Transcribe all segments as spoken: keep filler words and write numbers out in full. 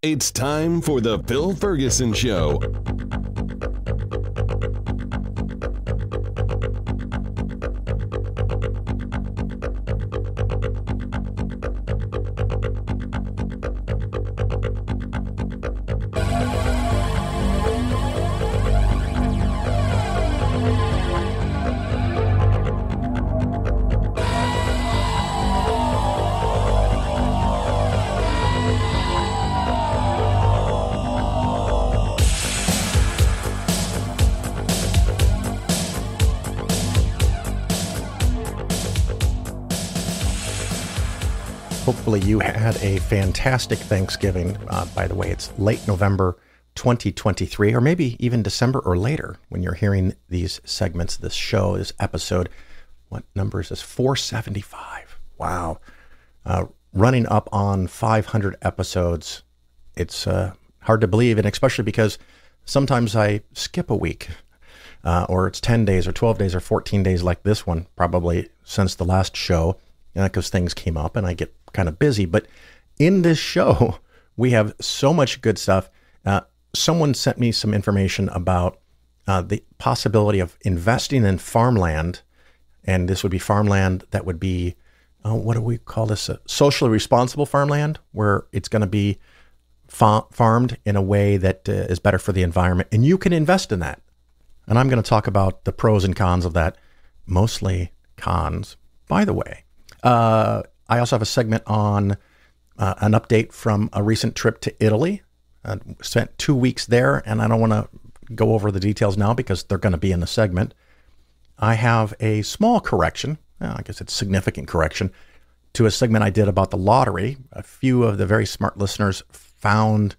It's time for the Phil Ferguson Show. Hopefully you had a fantastic Thanksgiving. Uh, by the way, it's late November twenty twenty-three, or maybe even December or later when you're hearing these segments, this show, this episode. What number is this? four seventy-five. Wow. Uh, running up on five hundred episodes. It's uh, hard to believe, and especially because sometimes I skip a week, uh, or it's ten days or twelve days or fourteen days like this one, probably since the last show, because things came up and I get kind of busy. But in this show, we have so much good stuff. Uh, someone sent me some information about uh, the possibility of investing in farmland. And this would be farmland that would be, uh, what do we call this? Uh, socially responsible farmland, where it's going to be fa- farmed in a way that uh, is better for the environment. And you can invest in that. And I'm going to talk about the pros and cons of that, mostly cons, by the way. Uh, I also have a segment on uh, an update from a recent trip to Italy. I spent two weeks there, and I don't want to go over the details now because they're going to be in the segment. I have a small correction, well, I guess it's significant correction, to a segment I did about the lottery. A few of the very smart listeners found,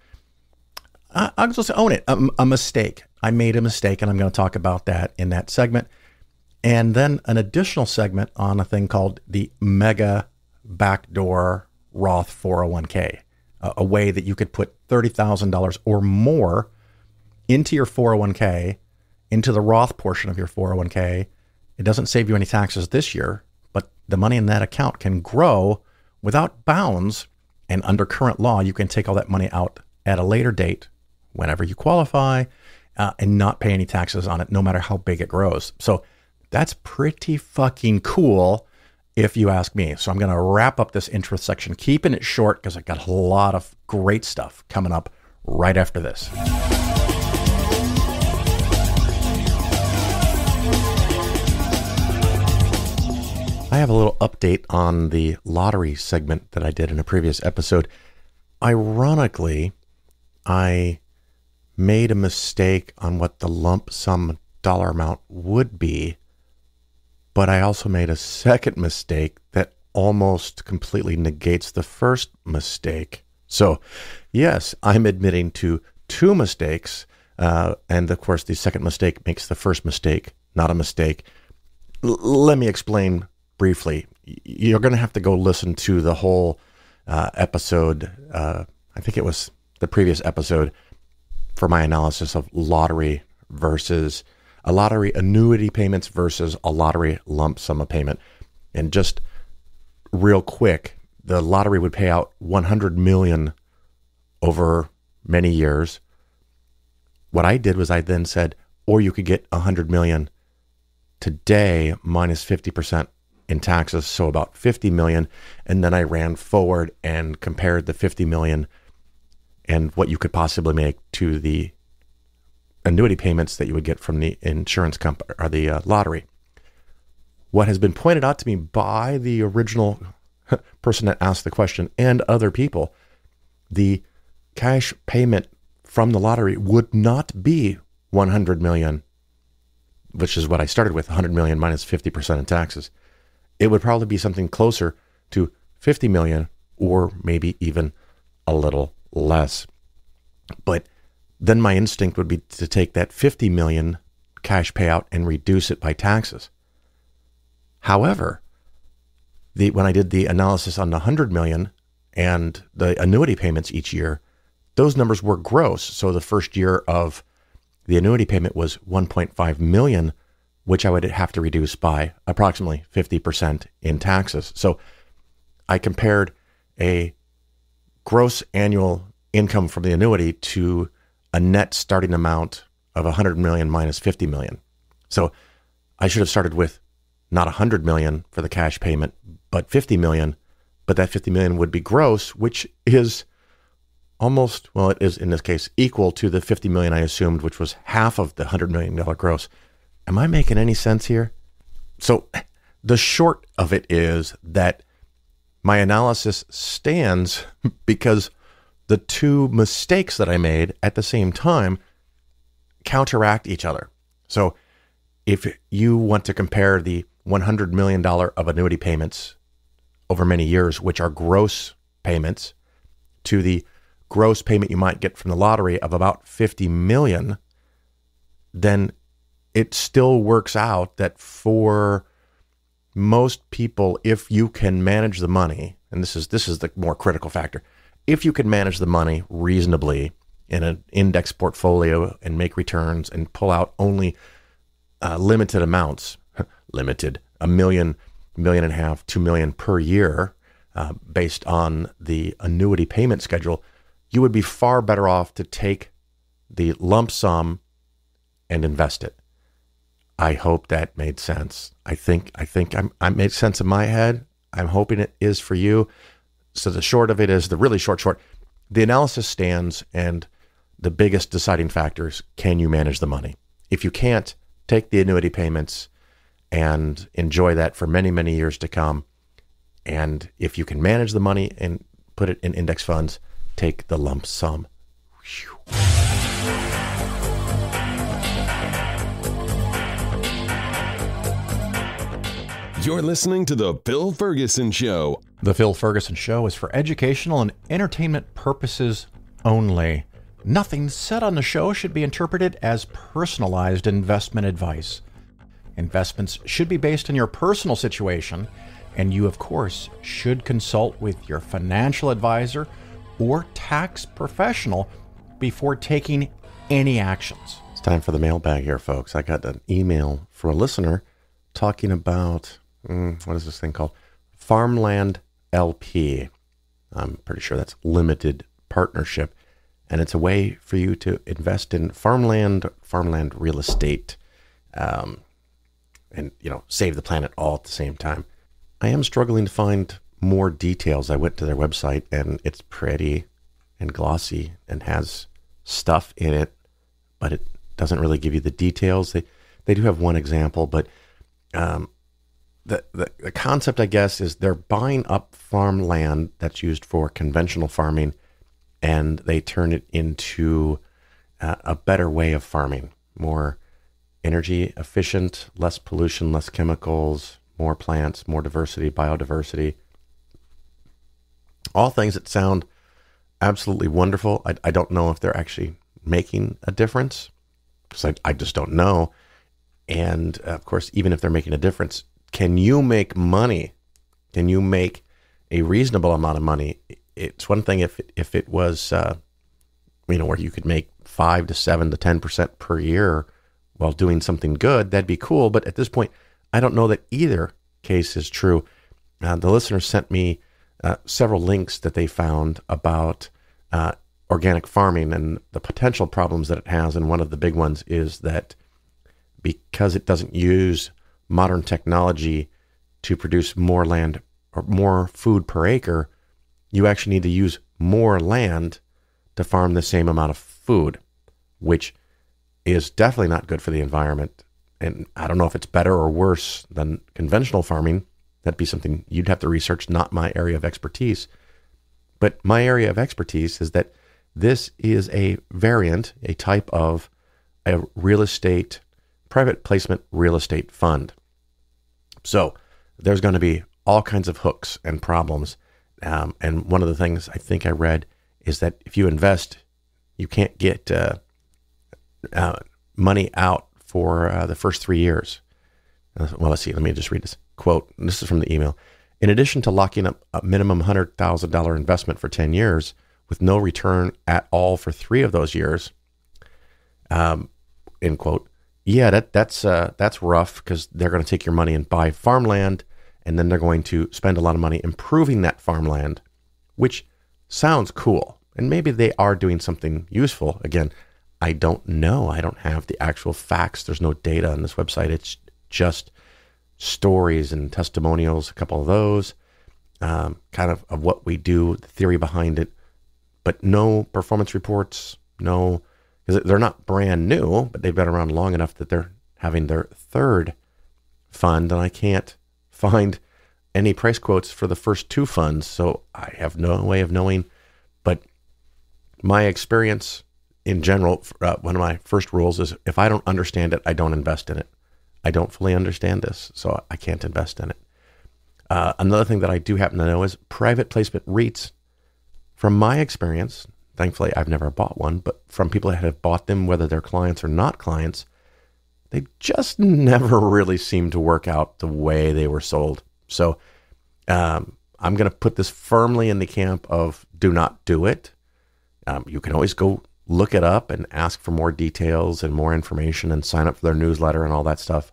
uh, I'll just own it, a, a mistake. I made a mistake, and I'm going to talk about that in that segment. And then an additional segment on a thing called the mega backdoor Roth four oh one k, a, a way that you could put thirty thousand dollars or more into your four oh one k, into the Roth portion of your four oh one k. It doesn't save you any taxes this year, but the money in that account can grow without bounds. And under current law, you can take all that money out at a later date, whenever you qualify, uh, and not pay any taxes on it, no matter how big it grows. So that's pretty fucking cool, if you ask me. So I'm going to wrap up this intro section, keeping it short because I got a lot of great stuff coming up right after this. I have a little update on the lottery segment that I did in a previous episode. Ironically, I made a mistake on what the lump sum dollar amount would be, but I also made a second mistake that almost completely negates the first mistake. So, yes, I'm admitting to two mistakes. Uh, and of course, the second mistake makes the first mistake not a mistake. L- let me explain briefly. You're going to have to go listen to the whole uh, episode. Uh, I think it was the previous episode for my analysis of lottery versus a lottery annuity payments versus a lottery lump sum of payment. And just real quick, the lottery would pay out one hundred million dollars over many years. What I did was I then said, or you could get one hundred million dollars today minus fifty percent in taxes, so about fifty million dollars. And then I ran forward and compared the fifty million dollars and what you could possibly make to the annuity payments that you would get from the insurance company or the uh, lottery. What has been pointed out to me by the original person that asked the question and other people, the cash payment from the lottery would not be one hundred million, which is what I started with, one hundred million minus fifty percent in taxes. It would probably be something closer to fifty million or maybe even a little less. But then my instinct would be to take that fifty million cash payout and reduce it by taxes. However, the when I did the analysis on the one hundred million and the annuity payments each year, those numbers were gross. So the first year of the annuity payment was one point five million, which I would have to reduce by approximately fifty percent in taxes. So I compared a gross annual income from the annuity to a net starting amount of one hundred million minus fifty million. So I should have started with not one hundred million for the cash payment, but fifty million. But that fifty million would be gross, which is almost, well, it is in this case equal to the fifty million I assumed, which was half of the one hundred million dollars gross. Am I making any sense here? So the short of it is that my analysis stands because the two mistakes that I made at the same time counteract each other. So if you want to compare the one hundred million dollars of annuity payments over many years, which are gross payments, to the gross payment you might get from the lottery of about fifty million dollars, then it still works out that for most people, if you can manage the money, and this is this is the more critical factor, if you can manage the money reasonably in an index portfolio and make returns and pull out only uh, limited amounts, limited, a million, million and a half, two million per year, uh, based on the annuity payment schedule, you would be far better off to take the lump sum and invest it. I hope that made sense. I think I think I'm, I made sense in my head. I'm hoping it is for you. So the short of it is, the really short short, the analysis stands, and the biggest deciding factors: can you manage the money? If you can't, take the annuity payments and enjoy that for many, many years to come. And if you can manage the money and put it in index funds, take the lump sum. Whew. You're listening to The Phil Ferguson Show. The Phil Ferguson Show is for educational and entertainment purposes only. Nothing said on the show should be interpreted as personalized investment advice. Investments should be based on your personal situation, and you, of course, should consult with your financial advisor or tax professional before taking any actions. It's time for the mailbag here, folks. I got an email from a listener talking about, mm, what is this thing called? Farmland L P. I'm pretty sure that's limited partnership. And it's a way for you to invest in farmland, farmland real estate, um, and, you know, save the planet all at the same time. I am struggling to find more details. I went to their website, and it's pretty and glossy and has stuff in it, but it doesn't really give you the details. They they do have one example, but um, the, the the concept, I guess, is they're buying up farmland that's used for conventional farming, and they turn it into uh, a better way of farming, more energy efficient, less pollution, less chemicals, more plants, more diversity, biodiversity. All things that sound absolutely wonderful. I, I don't know if they're actually making a difference, because I, I just don't know. And of course, even if they're making a difference, can you make money? Can you make a reasonable amount of money? It's one thing if it, if it was, uh, you know, where you could make five to seven to ten percent per year while doing something good. That'd be cool. But at this point, I don't know that either case is true. Uh, the listener sent me uh, several links that they found about uh, organic farming and the potential problems that it has. And one of the big ones is that because it doesn't use modern technology to produce more land or more food per acre, you actually need to use more land to farm the same amount of food, which is definitely not good for the environment. And I don't know if it's better or worse than conventional farming. That'd be something you'd have to research, not my area of expertise. But my area of expertise is that this is a variant, a type of a real estate, private placement real estate fund. So there's going to be all kinds of hooks and problems. Um, and one of the things I think I read is that if you invest, you can't get uh, uh, money out for uh, the first three years. Uh, well, let's see. Let me just read this quote. This is from the email. In addition to locking up a minimum one hundred thousand dollars investment for ten years with no return at all for three of those years, um, end quote. Yeah, that that's uh, that's rough, because they're going to take your money and buy farmland, and then they're going to spend a lot of money improving that farmland, which sounds cool. And maybe they are doing something useful. Again, I don't know. I don't have the actual facts. There's no data on this website. It's just stories and testimonials, a couple of those, um, kind of of what we do, the theory behind it, but no performance reports, no, because they're not brand new, but they've been around long enough that they're having their third fund, and I can't find any price quotes for the first two funds, so I have no way of knowing. But my experience in general, uh, one of my first rules is if I don't understand it, I don't invest in it. I don't fully understand this, so I can't invest in it. Uh, another thing that I do happen to know is private placement REITs, from my experience, thankfully I've never bought one, but from people that have bought them, whether they're clients or not clients, they just never really seem to work out the way they were sold. So um, I'm going to put this firmly in the camp of do not do it. Um, you can always go look it up and ask for more details and more information and sign up for their newsletter and all that stuff.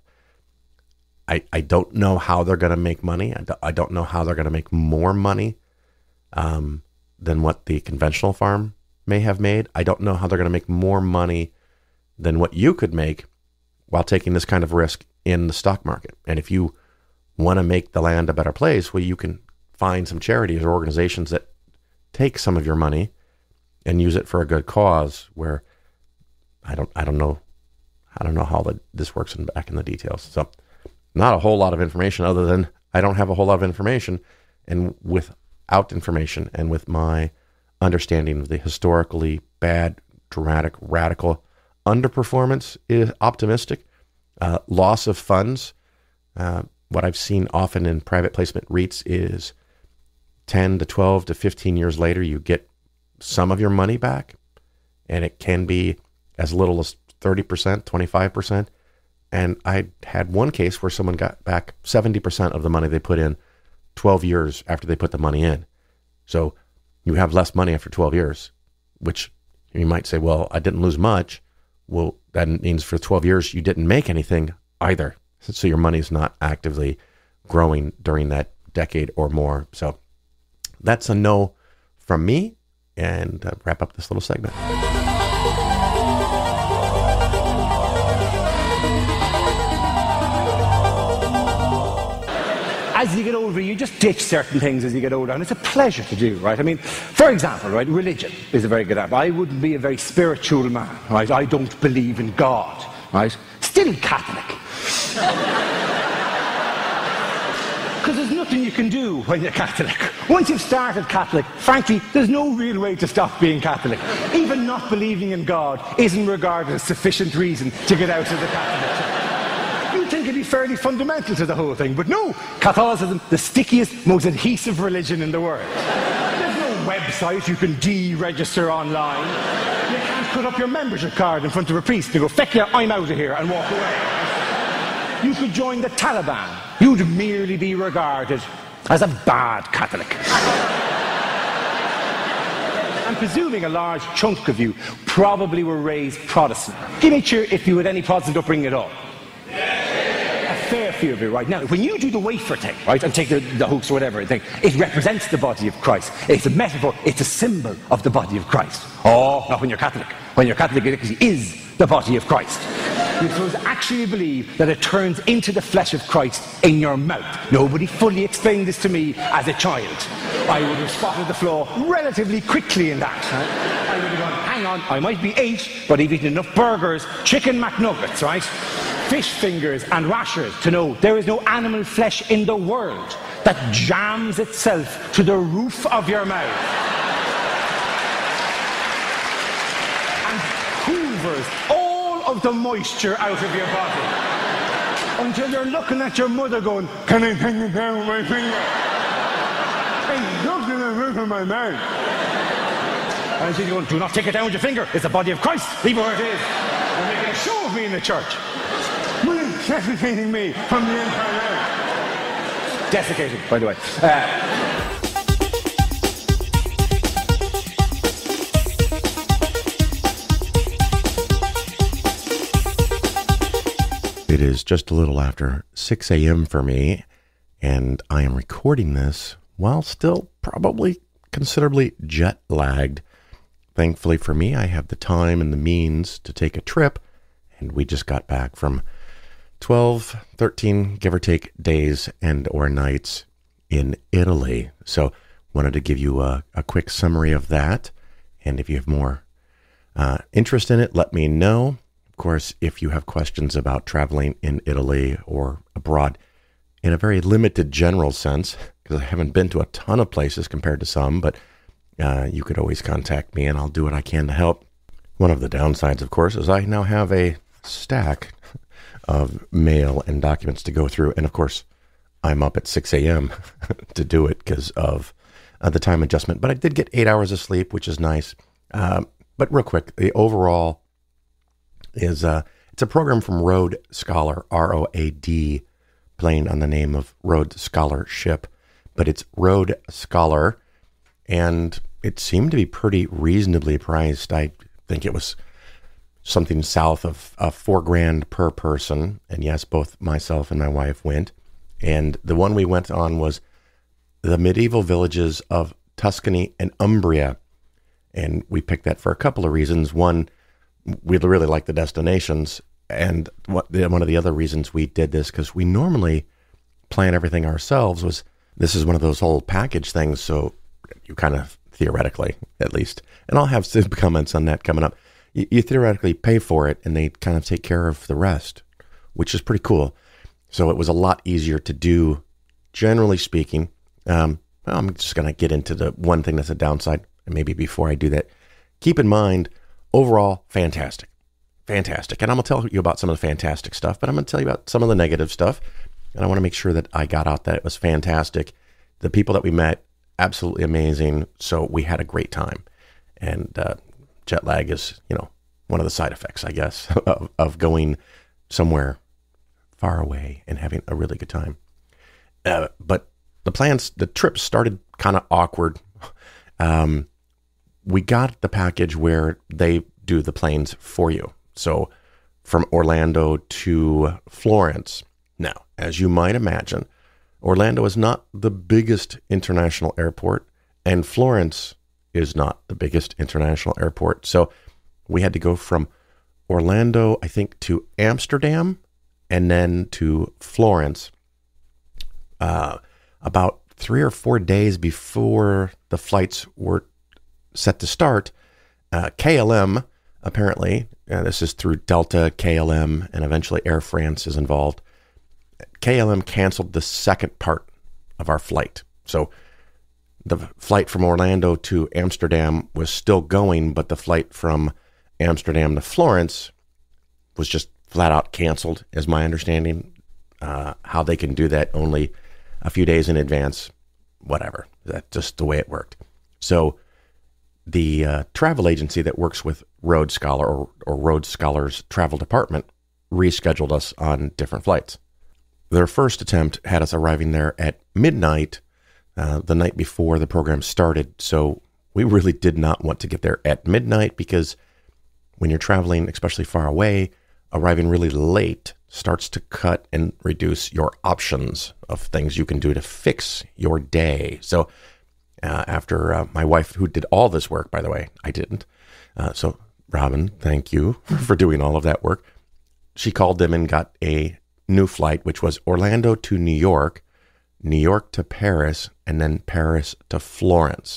I, I don't know how they're going to make money. I, do, I don't know how they're going to make more money um, than what the conventional farm may have made. I don't know how they're going to make more money than what you could make while taking this kind of risk in the stock market. And if you want to make the land a better place, well, you can find some charities or organizations that take some of your money and use it for a good cause, where I don't, I don't know, I don't know how the, this works in, back in the details. So not a whole lot of information other than I don't have a whole lot of information, and without information and with my understanding of the historically bad, dramatic, radical underperformance is optimistic, uh, loss of funds. Uh, what I've seen often in private placement REITs is ten to twelve to fifteen years later, you get some of your money back, and it can be as little as thirty percent, twenty-five percent. And I had one case where someone got back seventy percent of the money they put in twelve years after they put the money in. So you have less money after twelve years, which you might say, well, I didn't lose much. Well, that means for twelve years, you didn't make anything either. So your money is not actively growing during that decade or more. So that's a no from me. And uh, wrap up this little segment. As you get older, you just ditch certain things as you get older, and it's a pleasure to do, right? I mean, for example, right, religion is a very good example. I wouldn't be a very spiritual man, right? I don't believe in God, right? Still Catholic. Because there's nothing you can do when you're Catholic. Once you've started Catholic, frankly, there's no real way to stop being Catholic. Even not believing in God isn't regarded as sufficient reason to get out of the Catholic Church. You'd think it'd be fairly fundamental to the whole thing, but no, Catholicism, the stickiest, most adhesive religion in the world. There's no website you can deregister online. You can't put up your membership card in front of a priest and go, feck ya, I'm out of here, and walk away. You could join the Taliban. You'd merely be regarded as a bad Catholic. I'm presuming a large chunk of you probably were raised Protestant. Give me a cheer if you had any Protestant upbringing at all. A fair few of you, right? Now, when you do the wafer thing, right, and take the, the hooks or whatever, thing, it represents the body of Christ. It's a metaphor, it's a symbol of the body of Christ. Oh, not when you're Catholic. When you're Catholic, it actually is the body of Christ. You're supposed to actually believe that it turns into the flesh of Christ in your mouth. Nobody fully explained this to me as a child. I would have spotted the flaw relatively quickly in that. I would have gone, hang on, I might be eight, but I've eaten enough burgers, chicken McNuggets, right? Fish fingers and rashers to know there is no animal flesh in the world that jams itself to the roof of your mouth and hoovers all of the moisture out of your body until you're looking at your mother going, can I take it down with my finger? And look at the roof of my mouth. And she's going, do not take it down with your finger. It's the body of Christ. Leave it where it is. You're making a show of me in the church. You're desiccating me from the inside out. Desiccated, by the way. Uh, It is just a little after six a.m. for me, and I am recording this while still probably considerably jet lagged. thankfully for me, I have the time and the means to take a trip, and we just got back from twelve, thirteen, give or take, days and or nights in Italy. So wanted to give you a, a quick summary of that, and if you have more uh, interest in it, let me know. Of course, if you have questions about traveling in Italy or abroad in a very limited general sense, because I haven't been to a ton of places compared to some, but uh, you could always contact me and I'll do what I can to help. One of the downsides, of course, is I now have a stack of mail and documents to go through. And of course, I'm up at six a.m. to do it because of uh, the time adjustment. But I did get eight hours of sleep, which is nice. Um, but real quick, the overall is uh, it's a program from Road Scholar, R O A D, playing on the name of Road Scholarship. But it's Road Scholar, and it seemed to be pretty reasonably priced. I think it was something south of uh, four grand per person. And yes, both myself and my wife went. And the one we went on was the medieval villages of Tuscany and Umbria. And we picked that for a couple of reasons. One, we really like the destinations. And what, one of the other reasons we did this, because we normally plan everything ourselves, was this is one of those whole package things. So you kind of theoretically, at least, and I'll have some comments on that coming up. You, you theoretically pay for it and they kind of take care of the rest, which is pretty cool. So it was a lot easier to do, generally speaking. Um, well, I'm just going to get into the one thing that's a downside. And maybe before I do that, keep in mind, overall, fantastic. Fantastic. And I'm going to tell you about some of the fantastic stuff, but I'm going to tell you about some of the negative stuff. And I want to make sure that I got out that it was fantastic. The people that we met, absolutely amazing. So we had a great time. And uh, jet lag is, you know, one of the side effects, I guess, of, of going somewhere far away and having a really good time. Uh, but the plans, the trip started kind of awkward. Um, we got the package where they do the planes for you. So from Orlando to Florence. Now, as you might imagine, Orlando is not the biggest international airport, and Florence is not the biggest international airport. So we had to go from Orlando, I think, to Amsterdam, and then to Florence uh, about three or four days before the flights were set to start. Uh, K L M, apparently, uh, this is through Delta, K L M, and eventually Air France is involved. K L M canceled the second part of our flight. So the flight from Orlando to Amsterdam was still going, but the flight from Amsterdam to Florence was just flat out canceled, is my understanding. Uh, how they can do that only a few days in advance, whatever. That's just the way it worked. So the uh, travel agency that works with Road Scholar or, or Road Scholar's travel department rescheduled us on different flights. Their first attempt had us arriving there at midnight, uh, the night before the program started. So we really did not want to get there at midnight, because when you're traveling, especially far away, arriving really late starts to cut and reduce your options of things you can do to fix your day. So uh, after uh, my wife, who did all this work, by the way, I didn't. Uh, so Robin, thank you for doing all of that work. She called them and got a new flight, which was Orlando to New York, New York to Paris, and then Paris to Florence.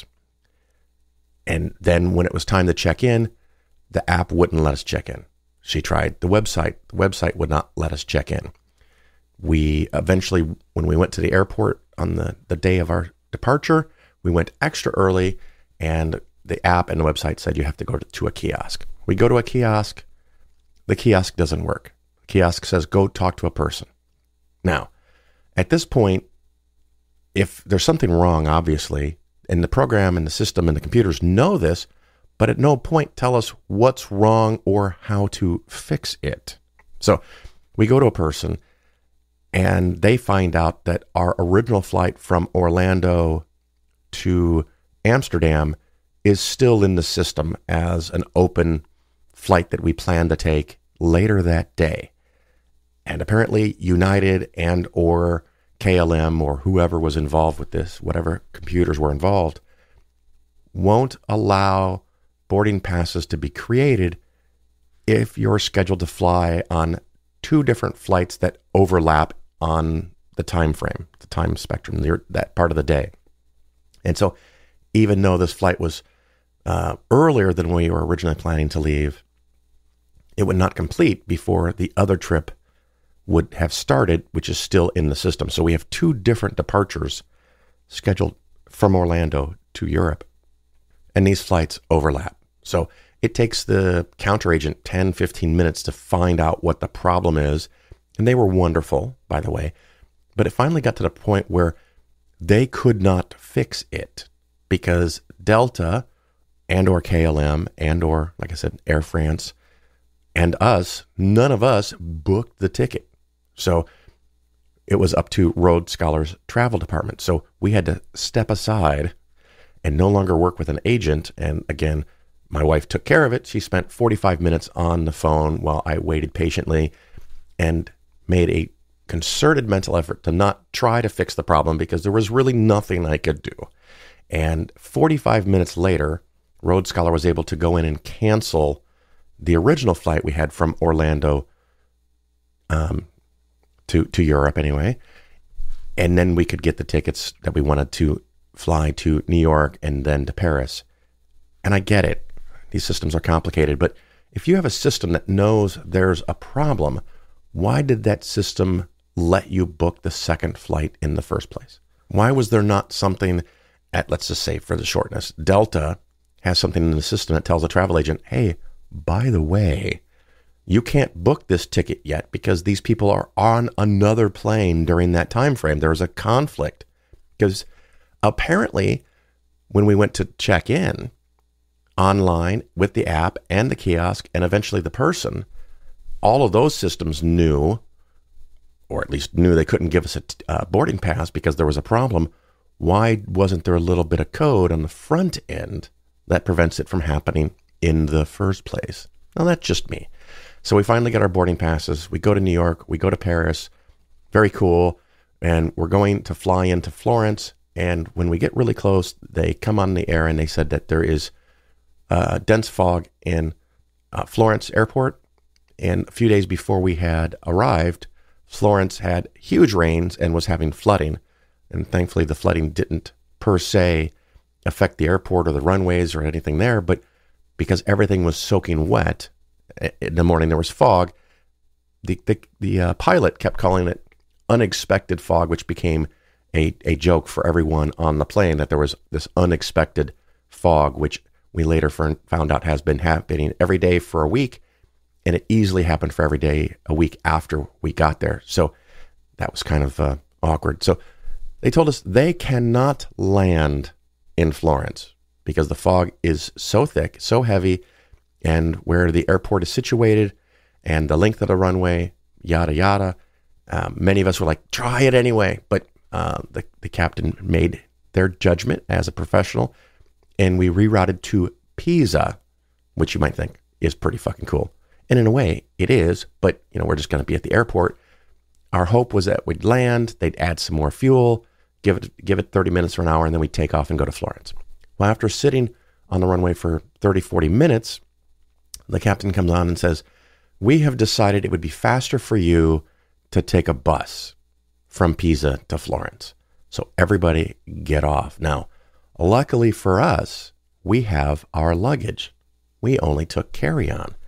And then when it was time to check in, the app wouldn't let us check in. She tried the website. The website would not let us check in. We eventually, when we went to the airport on the, the day of our departure, we went extra early, and the app and the website said you have to go to, to a kiosk. We go to a kiosk. The kiosk doesn't work. The kiosk says, go talk to a person. Now, at this point, if there's something wrong, obviously, and the program and the system and the computers know this, but at no point tell us what's wrong or how to fix it. So we go to a person, and they find out that our original flight from Orlando to Amsterdam is still in the system as an open flight that we plan to take later that day. And apparently United and or K L M or whoever was involved with this, whatever computers were involved, won't allow boarding passes to be created if you're scheduled to fly on two different flights that overlap on the time frame, the time spectrum, that part of the day. And so even though this flight was uh, earlier than we were originally planning to leave, it would not complete before the other trip would have started, which is still in the system. So we have two different departures scheduled from Orlando to Europe, and these flights overlap. So it takes the counter agent ten, fifteen minutes to find out what the problem is. And they were wonderful, by the way. But it finally got to the point where they could not fix it because Delta and or K L M and or, like I said, Air France and us, none of us booked the ticket. So it was up to Rhodes Scholars Travel Department. So we had to step aside and no longer work with an agent. And again, my wife took care of it. She spent forty-five minutes on the phone while I waited patiently and made a concerted mental effort to not try to fix the problem because there was really nothing I could do. And forty-five minutes later, Rhodes Scholar was able to go in and cancel the original flight we had from Orlando um, to, to Europe anyway. And then we could get the tickets that we wanted to fly to New York and then to Paris. And I get it. These systems are complicated, but if you have a system that knows there's a problem, why did that system let you book the second flight in the first place? Why was there not something at, let's just say for the shortness, Delta has something in the system that tells a travel agent, hey, by the way, you can't book this ticket yet because these people are on another plane during that time frame. There's a conflict because apparently when we went to check in online with the app and the kiosk and eventually the person, all of those systems knew, or at least knew they couldn't give us a t- uh, boarding pass because there was a problem. Why wasn't there a little bit of code on the front end that prevents it from happening in the first place? Now, that's just me. So we finally get our boarding passes. We go to New York. We go to Paris. Very cool. And we're going to fly into Florence. And when we get really close, they come on the air and they said that there is uh, dense fog in uh, Florence airport. And a few days before we had arrived, Florence had huge rains and was having flooding. And thankfully, the flooding didn't per se affect the airport or the runways or anything there. But because everything was soaking wet, in the morning there was fog, the the, the uh, pilot kept calling it unexpected fog, which became a, a joke for everyone on the plane, that there was this unexpected fog, which we later found out has been happening every day for a week. And it easily happened for every day a week after we got there. So that was kind of uh, awkward. So they told us they cannot land in Florence because the fog is so thick, so heavy, and where the airport is situated and the length of the runway, yada, yada. Um, many of us were like, try it anyway. But uh, the, the captain made their judgment as a professional, and we rerouted to Pisa, which you might think is pretty fucking cool. And in a way, it is, but you know, we're just going to be at the airport. Our hope was that we'd land, they'd add some more fuel, give it give it thirty minutes or an hour, and then we'd take off and go to Florence. Well, after sitting on the runway for thirty, forty minutes, the captain comes on and says, we have decided it would be faster for you to take a bus from Pisa to Florence. So everybody get off. Now, luckily for us, we have our luggage. We only took carry-on.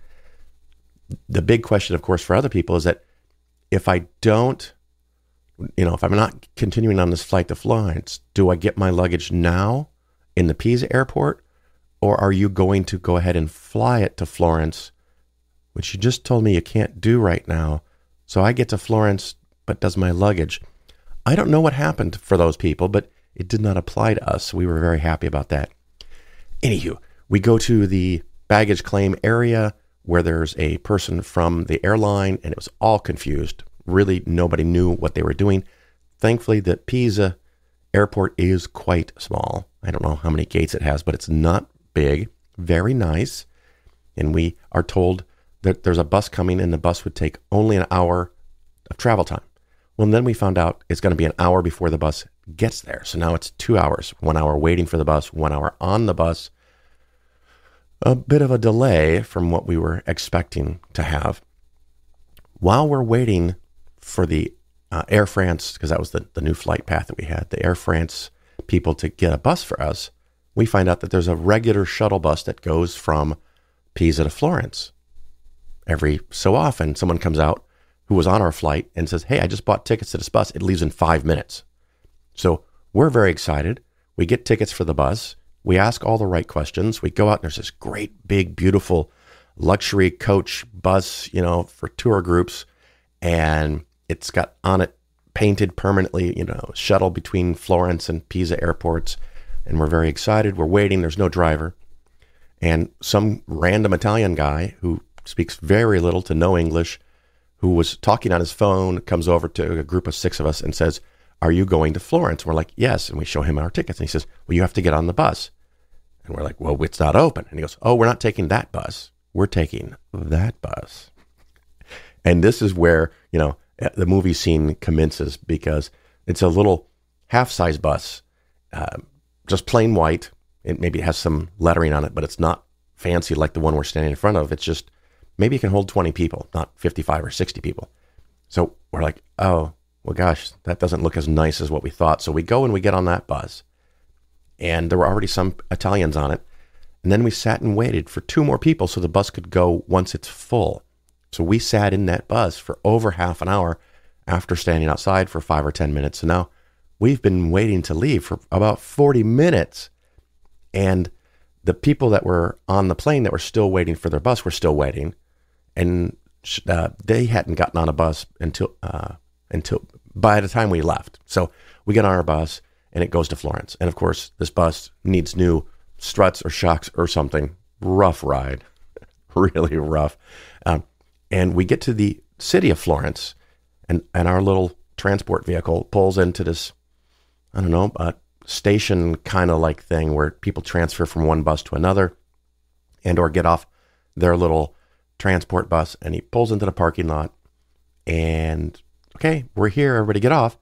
The big question, of course, for other people is that if I don't, you know, if I'm not continuing on this flight to Florence, do I get my luggage now in the Pisa airport, or are you going to go ahead and fly it to Florence, which you just told me you can't do right now? So I get to Florence, but does my luggage? I don't know what happened for those people, but it did not apply to us. We were very happy about that. Anywho, we go to the baggage claim area where there's a person from the airline, and it was all confused. Really, nobody knew what they were doing. Thankfully, the Pisa airport is quite small. I don't know how many gates it has, but it's not big. Very nice. And we are told that there's a bus coming, and the bus would take only an hour of travel time. Well, and then we found out it's going to be an hour before the bus gets there. So now it's two hours, one hour waiting for the bus, one hour on the bus. a bit of a delay from what we were expecting to have. While we're waiting for the uh, Air France, because that was the, the new flight path that we had, the Air France people to get a bus for us, we find out that there's a regular shuttle bus that goes from Pisa to Florence. Every so often, someone comes out who was on our flight and says, hey, I just bought tickets to this bus. It leaves in five minutes. So we're very excited. We get tickets for the bus. We ask all the right questions. We go out and there's this great, big, beautiful luxury coach bus, you know, for tour groups. And it's got on it painted permanently, you know, shuttle between Florence and Pisa airports. And we're very excited. We're waiting. There's no driver. And some random Italian guy who speaks very little to no English, who was talking on his phone, comes over to a group of six of us and says, are you going to Florence? And we're like, yes. And we show him our tickets. And he says, well, you have to get on the bus. And we're like, well, it's not open. And he goes, oh, we're not taking that bus. We're taking that bus. And this is where, you know, the movie scene commences, because it's a little half-size bus, uh, just plain white. It maybe has some lettering on it, but it's not fancy like the one we're standing in front of. It's just, maybe it can hold twenty people, not fifty-five or sixty people. So we're like, oh, well, gosh, that doesn't look as nice as what we thought. So we go and we get on that bus. And there were already some Italians on it. And then we sat and waited for two more people so the bus could go once it's full. So we sat in that bus for over half an hour after standing outside for five or ten minutes. So now we've been waiting to leave for about forty minutes. And the people that were on the plane that were still waiting for their bus were still waiting. And uh, they hadn't gotten on a bus until uh, until by the time we left. So we get on our bus and it goes to Florence. And of course, this bus needs new struts or shocks or something. Rough ride, really rough. Um, and we get to the city of Florence, and, and our little transport vehicle pulls into this, I don't know, uh, station kind of like thing where people transfer from one bus to another and or get off their little transport bus. And he pulls into the parking lot and, okay, we're here, everybody get off.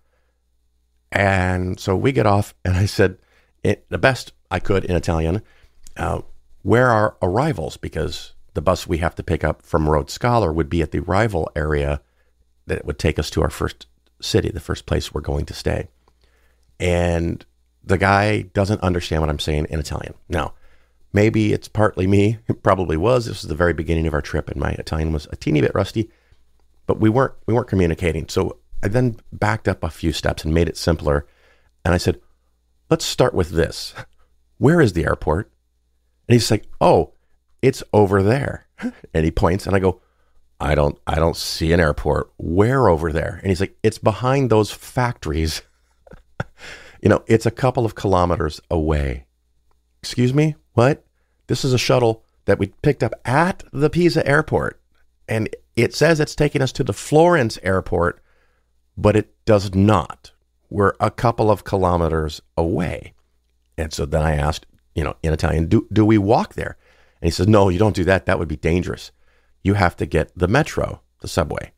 And so we get off, and I said, it, the best I could in Italian, uh, where are arrivals? Because the bus we have to pick up from Rhodes Scholar would be at the arrival area that would take us to our first city, the first place we're going to stay. And the guy doesn't understand what I'm saying in Italian. Now, maybe it's partly me. It probably was. This was the very beginning of our trip, and my Italian was a teeny bit rusty, but we weren't we weren't communicating. So I then backed up a few steps and made it simpler. And I said, let's start with this. Where is the airport? And he's like, oh, it's over there. And he points, and I go, I don't, I don't see an airport. Where over there? And he's like, it's behind those factories. You know, it's a couple of kilometers away. Excuse me? What? This is a shuttle that we picked up at the Pisa airport. And it says it's taking us to the Florence airport, but it does not. We're a couple of kilometers away. And so then I asked, you know, in Italian, do, do we walk there? And he says, no, you don't do that. That would be dangerous. You have to get the metro, the subway.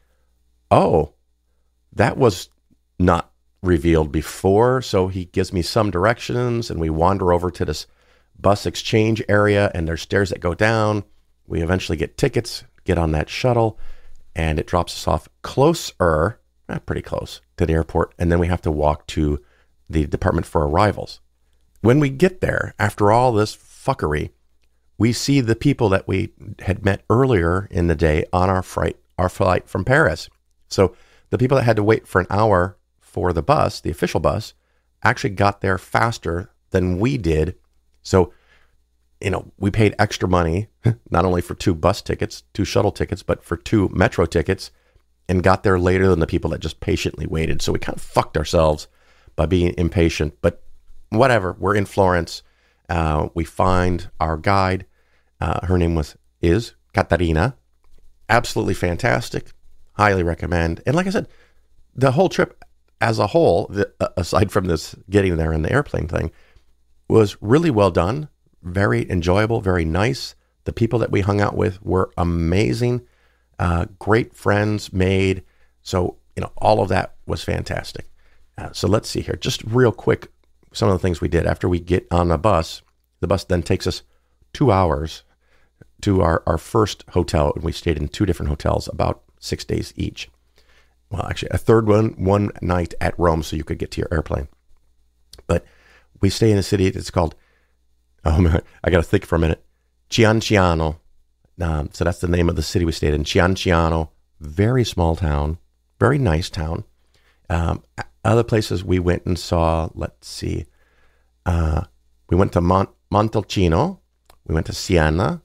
Oh, that was not revealed before. So he gives me some directions, and we wander over to this bus exchange area, and there's stairs that go down. We eventually get tickets, get on that shuttle, and it drops us off closer, eh, pretty close to the airport. And then we have to walk to the department for arrivals. When we get there, after all this fuckery, we see the people that we had met earlier in the day on our flight, our flight from Paris. So the people that had to wait for an hour for the bus, the official bus, actually got there faster than we did. So, you know, we paid extra money, not only for two bus tickets, two shuttle tickets, but for two metro tickets, and got there later than the people that just patiently waited. So we kind of fucked ourselves by being impatient, but whatever. We're in Florence. Uh, we find our guide. Uh, her name was, is Caterina. Absolutely fantastic. Highly recommend. And like I said, the whole trip as a whole, the, uh, aside from this getting there in the airplane thing, was really well done. Very enjoyable, very nice. The people that we hung out with were amazing. Uh, great friends made. So, you know, all of that was fantastic. Uh, so let's see here. Just real quick, some of the things we did after we get on the bus. The bus then takes us two hours to our, our first hotel. And we stayed in two different hotels, about six days each. Well, actually, a third one, one night at Rome, so you could get to your airplane. But we stay in a city that's called, oh man, I got to think for a minute, Cianciano. Um, so that's the name of the city we stayed in, Cianciano. Very small town, very nice town. Um, other places we went and saw, let's see, uh, we went to Mont- Montalcino, we went to Siena,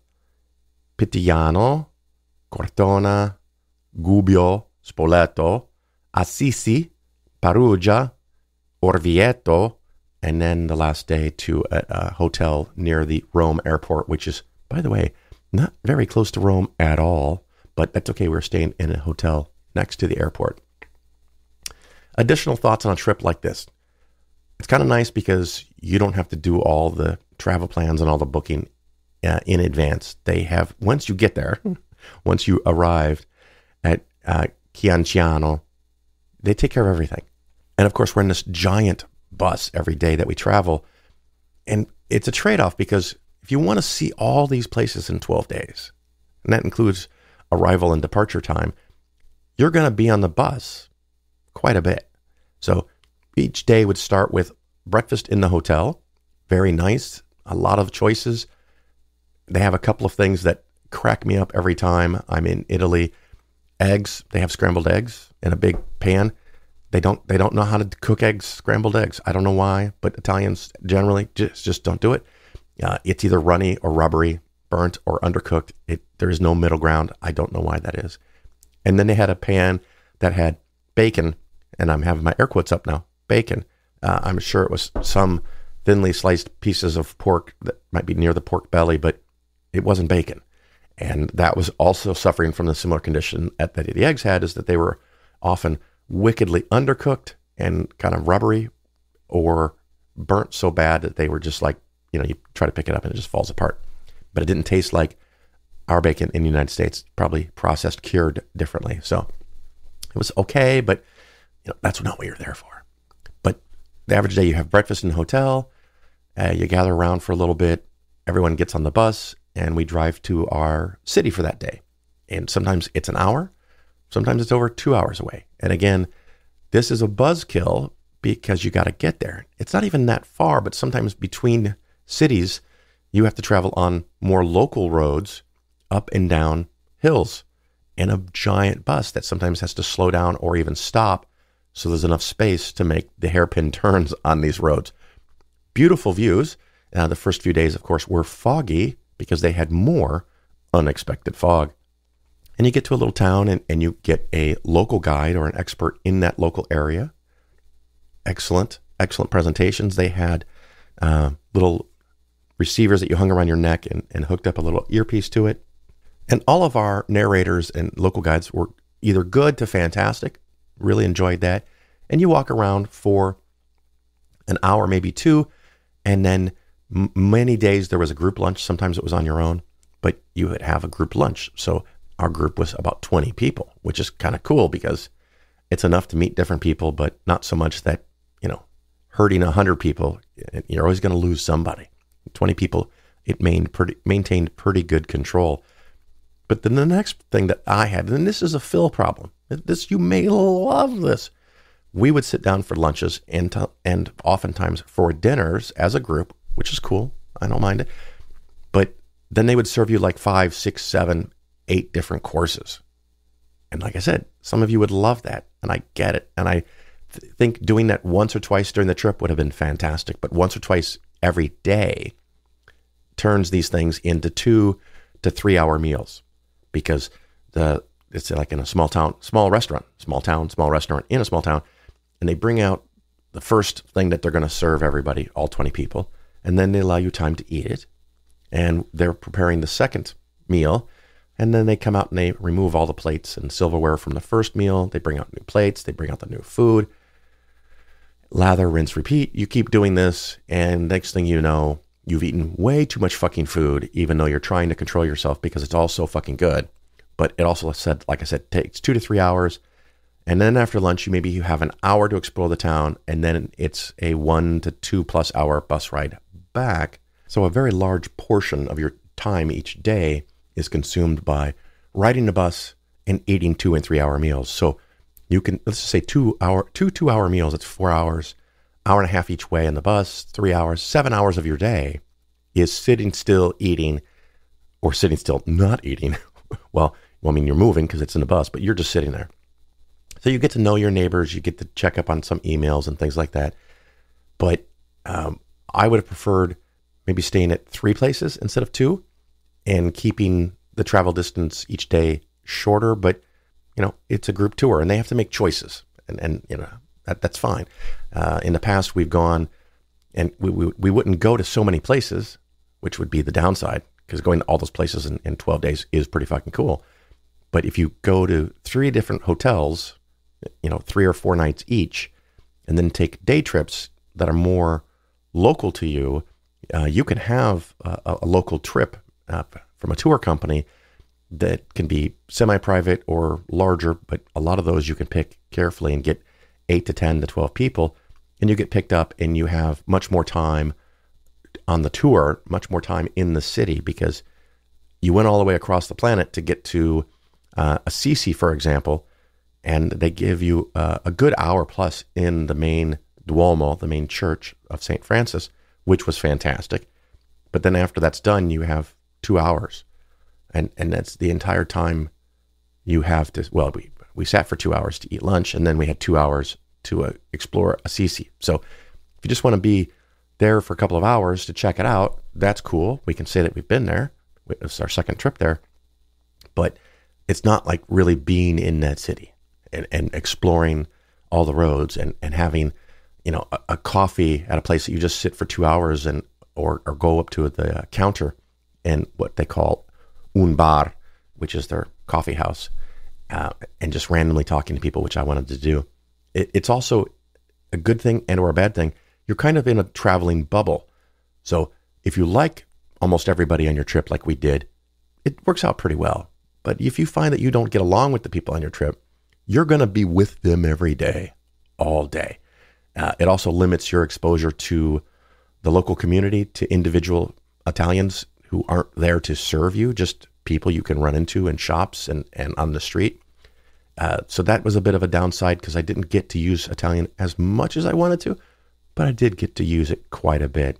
Pitiano, Cortona, Gubbio, Spoleto, Assisi, Perugia, Orvieto, and then the last day to a, a hotel near the Rome airport, which is, by the way, not very close to Rome at all, but that's okay. We're staying in a hotel next to the airport. Additional thoughts on a trip like this. It's kind of nice because you don't have to do all the travel plans and all the booking uh, in advance. They have, once you get there, once you arrived at uh, Cianciano, they take care of everything. And of course, we're in this giant bus every day that we travel. And it's a trade-off because if you want to see all these places in twelve days, and that includes arrival and departure time, you're going to be on the bus quite a bit. So each day would start with breakfast in the hotel. Very nice. A lot of choices. They have a couple of things that crack me up every time I'm in Italy. Eggs. They have scrambled eggs in a big pan. They don't they don't know how to cook eggs, scrambled eggs. I don't know why, but Italians generally just, just don't do it. Uh, it's either runny or rubbery, burnt or undercooked. It, there is no middle ground. I don't know why that is. And then they had a pan that had bacon, and I'm having my air quotes up now, bacon. Uh, I'm sure it was some thinly sliced pieces of pork that might be near the pork belly, but it wasn't bacon. And that was also suffering from the similar condition that the eggs had, is that they were often wickedly undercooked and kind of rubbery or burnt so bad that they were just like, you know, you try to pick it up and it just falls apart. But it didn't taste like our bacon in the United States, probably processed, cured differently. So it was okay, but you know, that's not what you're there for. But the average day, you have breakfast in the hotel, uh, you gather around for a little bit, everyone gets on the bus, and we drive to our city for that day. And sometimes it's an hour, sometimes it's over two hours away. And again, this is a buzzkill because you got to get there. It's not even that far, but sometimes between cities, you have to travel on more local roads, up and down hills, in a giant bus that sometimes has to slow down or even stop so there's enough space to make the hairpin turns on these roads. Beautiful views. Uh, the first few days, of course, were foggy because they had more unexpected fog. And you get to a little town and, and you get a local guide or an expert in that local area. Excellent, excellent presentations. They had uh, little receivers that you hung around your neck and, and hooked up a little earpiece to it. And all of our narrators and local guides were either good to fantastic. Really enjoyed that. And you walk around for an hour, maybe two. And then m- many days there was a group lunch. Sometimes it was on your own, but you would have a group lunch. So our group was about twenty people, which is kind of cool because it's enough to meet different people, but not so much that, you know, herding one hundred people, you're always going to lose somebody. twenty people, it maintained pretty, maintained pretty good control. But then the next thing that I had, and this is a Phil problem, this, you may love this. We would sit down for lunches and, to, and oftentimes for dinners as a group, which is cool. I don't mind it. But then they would serve you like five, six, seven, eight different courses. And like I said, some of you would love that. And I get it. And I th- think doing that once or twice during the trip would have been fantastic. But once or twice every day turns these things into two to three hour meals. Because the it's like in a small town, small restaurant, small town, small restaurant in a small town. And they bring out the first thing that they're going to serve everybody, all twenty people. And then they allow you time to eat it. And they're preparing the second meal. And then they come out and they remove all the plates and silverware from the first meal. They bring out new plates. They bring out the new food. Lather, rinse, repeat. You keep doing this. And next thing you know, you've eaten way too much fucking food, even though you're trying to control yourself because it's all so fucking good. But it also said, like I said, takes two to three hours. And then after lunch, you maybe you have an hour to explore the town. And then it's a one to two plus hour bus ride back. So a very large portion of your time each day is consumed by riding a bus and eating two and three hour meals. So you can, let's just say two hour, two two hour meals. It's four hours, hour and a half each way in the bus, three hours, seven hours of your day is sitting still eating, or sitting still not eating. well, well, I mean, you're moving because it's in the bus, but you're just sitting there. So you get to know your neighbors, you get to check up on some emails and things like that. But um, I would have preferred maybe staying at three places instead of two, and keeping the travel distance each day shorter. But, you know, it's a group tour and they have to make choices, and, and you know, that, that's fine. Uh, in the past, we've gone and we, we, we wouldn't go to so many places, which would be the downside, because going to all those places in, in twelve days is pretty fucking cool. But if you go to three different hotels, you know, three or four nights each, and then take day trips that are more local to you, uh, you can have a, a local trip uh, from a tour company that can be semi-private or larger, but a lot of those you can pick carefully and get eight to ten to twelve people, and you get picked up and you have much more time on the tour, much more time in the city, because you went all the way across the planet to get to uh, Assisi, for example, and they give you uh, a good hour plus in the main Duomo, the main church of Saint Francis, which was fantastic. But then after that's done, you have two hours. And and that's the entire time you have to, well, we, we sat for two hours to eat lunch, and then we had two hours to uh, explore Assisi. So if you just want to be there for a couple of hours to check it out, that's cool. We can say that we've been there. It's our second trip there. But it's not like really being in that city and, and exploring all the roads and, and having, you know, a, a coffee at a place that you just sit for two hours and or, or go up to the counter and what they call un bar, which is their coffee house, uh, and just randomly talking to people, which I wanted to do. It, it's also a good thing and or a bad thing. You're kind of in a traveling bubble. So if you like almost everybody on your trip like we did, it works out pretty well. But if you find that you don't get along with the people on your trip, you're going to be with them every day, all day. Uh, it also limits your exposure to the local community, to individual Italians who aren't there to serve you, just people you can run into in shops and, and on the street. Uh, so that was a bit of a downside because I didn't get to use Italian as much as I wanted to, but I did get to use it quite a bit.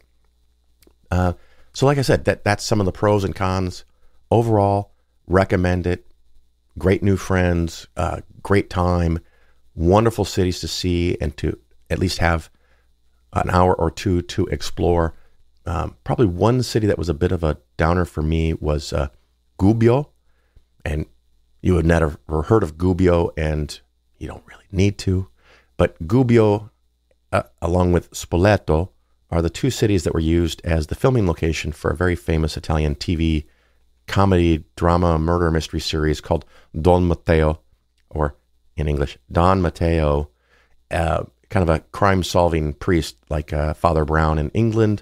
Uh, so like I said, that that's some of the pros and cons. Overall, recommend it. Great new friends, uh, great time, wonderful cities to see and to at least have an hour or two to explore. Um, probably one city that was a bit of a downer for me was uh, Gubbio. And you have never heard of Gubbio, and you don't really need to. But Gubbio, uh, along with Spoleto, are the two cities that were used as the filming location for a very famous Italian T V comedy, drama, murder mystery series called Don Matteo, or in English, Don Matteo, uh, kind of a crime-solving priest like uh, Father Brown in England.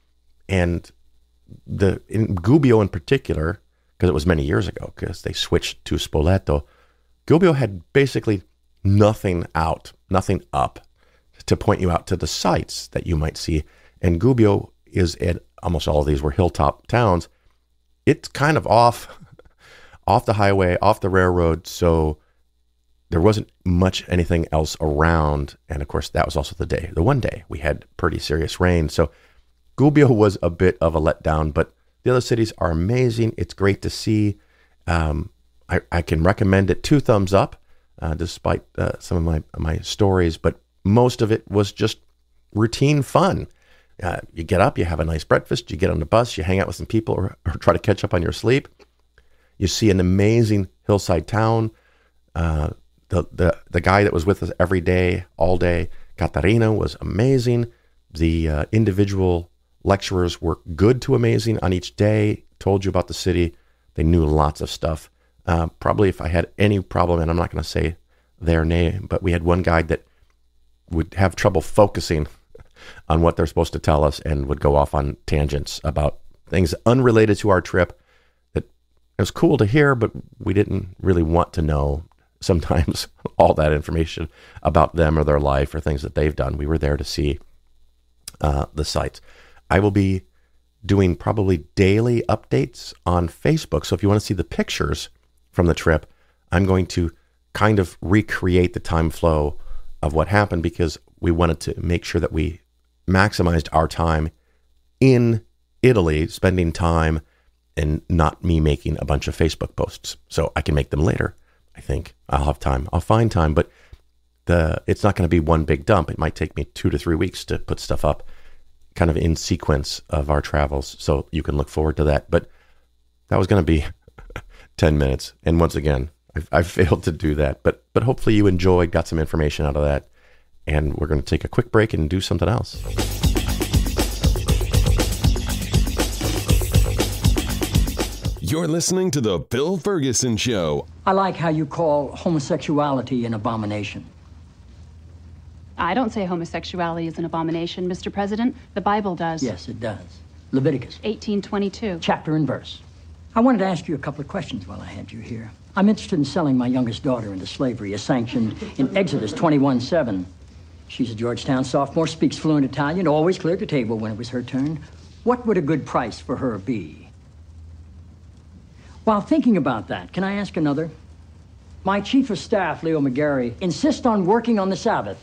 And the in Gubbio in particular, because it was many years ago, because they switched to Spoleto, Gubbio had basically nothing out, nothing up to point you out to the sites that you might see. And Gubbio is, at almost all of these were hilltop towns. It's kind of off, off the highway, off the railroad, so there wasn't much anything else around. And of course, that was also the day, the one day we had pretty serious rain. So Gubbio was a bit of a letdown, but the other cities are amazing. It's great to see. Um, I, I can recommend it. Two thumbs up, uh, despite uh, some of my, my stories, but most of it was just routine fun. Uh, you get up, you have a nice breakfast, you get on the bus, you hang out with some people or, or try to catch up on your sleep. You see an amazing hillside town. Uh, the, the, the guy that was with us every day, all day, Catarina, was amazing. The uh, individual lecturers were good to amazing on each day, told you about the city. They knew lots of stuff. Uh, probably if I had any problem, and I'm not going to say their name, but we had one guy that would have trouble focusing on what they're supposed to tell us and would go off on tangents about things unrelated to our trip that it was cool to hear, but we didn't really want to know sometimes all that information about them or their life or things that they've done. We were there to see uh, the sites. I will be doing probably daily updates on Facebook. So if you want to see the pictures from the trip, I'm going to kind of recreate the time flow of what happened, because we wanted to make sure that we maximized our time in Italy, spending time and not me making a bunch of Facebook posts. So I can make them later. I think I'll have time. I'll find time, but the it's not going to be one big dump. It might take me two to three weeks to put stuff up kind of in sequence of our travels. So you can look forward to that. But that was going to be ten minutes. And once again, I've, I've failed to do that. But but hopefully you enjoyed, got some information out of that. And we're going to take a quick break and do something else. You're listening to The Bill Ferguson Show. I like how you call homosexuality an abomination. I don't say homosexuality is an abomination, Mister President. The Bible does. Yes, it does. Leviticus eighteen twenty-two. Chapter and verse. I wanted to ask you a couple of questions while I had you here. I'm interested in selling my youngest daughter into slavery, as sanctioned in Exodus twenty-one seven. She's a Georgetown sophomore, speaks fluent Italian, always cleared the table when it was her turn. What would a good price for her be? While thinking about that, can I ask another? My chief of staff, Leo McGarry, insists on working on the Sabbath.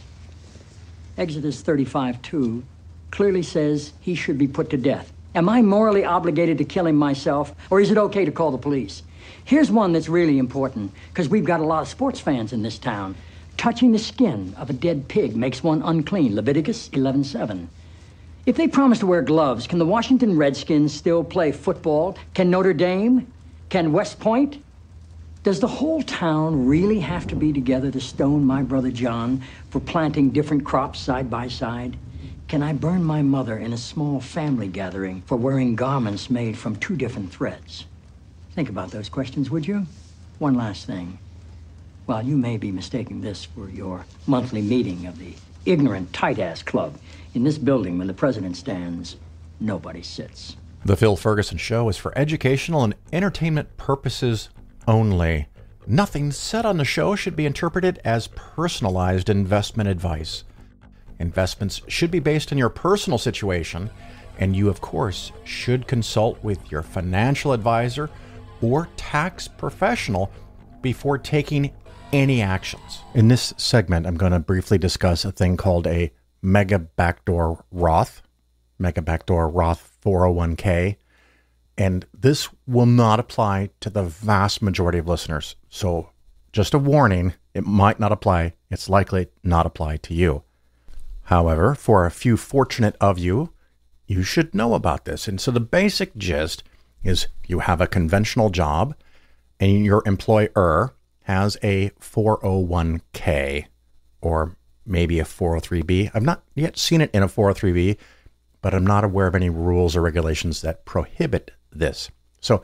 Exodus thirty-five two clearly says he should be put to death. Am I morally obligated to kill him myself, or is it okay to call the police? Here's one that's really important, because we've got a lot of sports fans in this town. Touching the skin of a dead pig makes one unclean, Leviticus eleven seven. If they promise to wear gloves, can the Washington Redskins still play football? Can Notre Dame? Can West Point? Does the whole town really have to be together to stone my brother John for planting different crops side by side? Can I burn my mother in a small family gathering for wearing garments made from two different threads? Think about those questions, would you? One last thing. While you may be mistaking this for your monthly meeting of the ignorant tight-ass club, in this building when the president stands, nobody sits. The Phil Ferguson Show is for educational and entertainment purposes only. Nothing said on the show should be interpreted as personalized investment advice. Investments should be based on your personal situation, and you, of course, should consult with your financial advisor or tax professional before taking any actions. In this segment, I'm going to briefly discuss a thing called a mega backdoor Roth, mega backdoor Roth four oh one k. And this will not apply to the vast majority of listeners. So just a warning, it might not apply. It's likely not apply to you. However, for a few fortunate of you, you should know about this. And so the basic gist is you have a conventional job and your employer has a four oh one k or maybe a four oh three b. I've not yet seen it in a four oh three b, but I'm not aware of any rules or regulations that prohibit this. So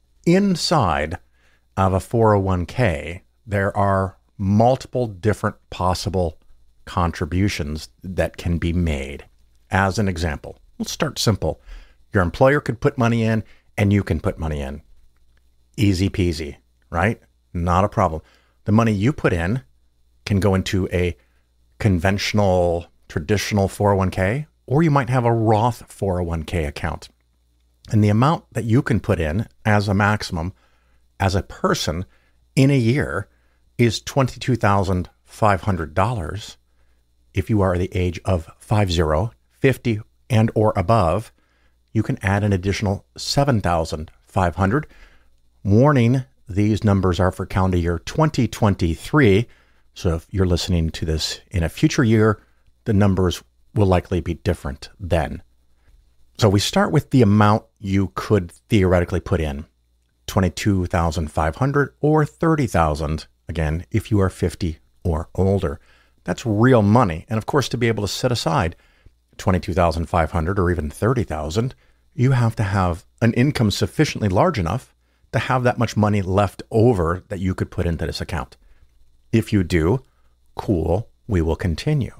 inside of a four oh one k, there are multiple different possible contributions that can be made. As an example, let's start simple. Your employer could put money in and you can put money in. Easy peasy, right? Not a problem. The money you put in can go into a conventional, traditional four oh one k, or you might have a Roth four oh one k account. And the amount that you can put in as a maximum as a person in a year is twenty-two thousand five hundred dollars. If you are the age of fifty, fifty and or above, you can add an additional seven thousand five hundred dollars. Warning, these numbers are for calendar year twenty twenty-three. So if you're listening to this in a future year, the numbers will likely be different then. So we start with the amount you could theoretically put in, twenty-two thousand five hundred dollars or thirty thousand dollars, again, if you are fifty or older. That's real money. And of course, to be able to set aside twenty-two thousand five hundred dollars or even thirty thousand dollars, you have to have an income sufficiently large enough to have that much money left over that you could put into this account. If you do, cool, we will continue.